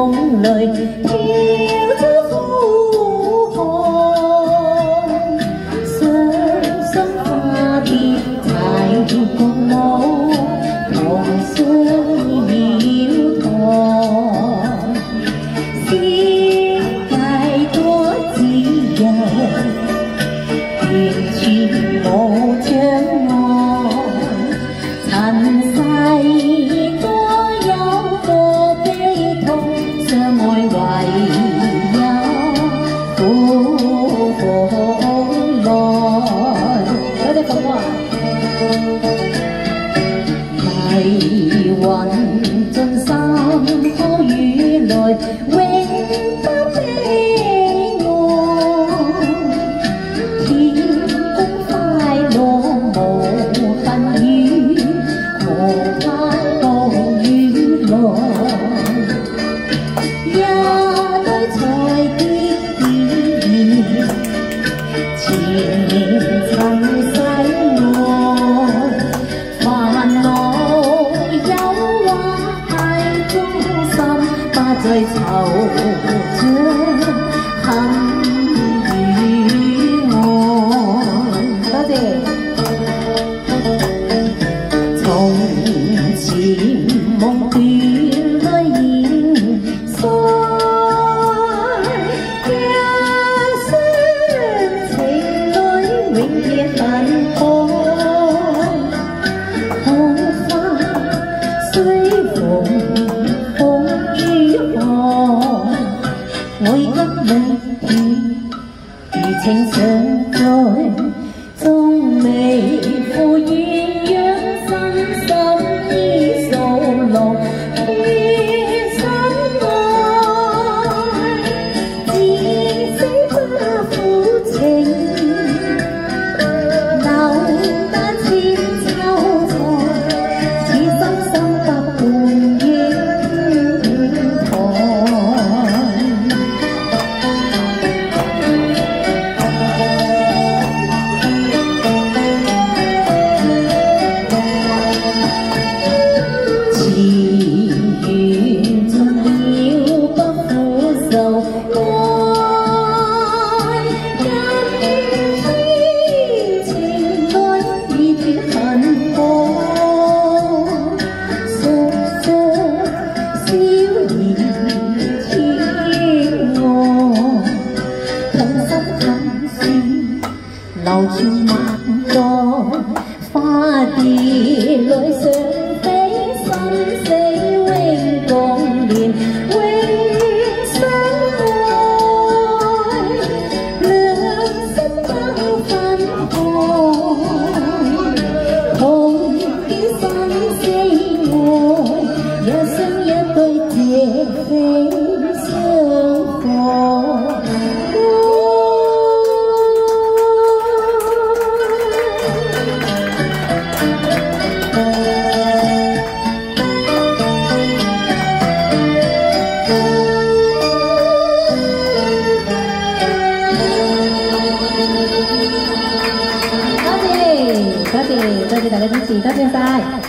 夢裏飄出呼喊，雙生花蝶齊共舞，同相繞堂。世界多自由，完全無障礙，塵世多有個悲痛，相愛唯有苦來。有隻咁啊！迷魂盡三科雨來，永不悲哀。天空快樂無恨雨，何怕暴雨來？一堆彩蝶點燃，前面曾世愛。煩惱憂鬱太中心，不再惆悵恨與愛。多謝。從前夢斷淚現腮，一雙情侶永結分開。愛得你如情常在，縱未負鴛鴦身心依數落於心愛，至死不負情，留得千秋財，此生心不換英台。流傳萬代，花蝶裏上飛，生死永共連，永相愛，兩心不分開，同見生死愛，也像一對蝶飛相逢。多謝大家支持，多謝晒。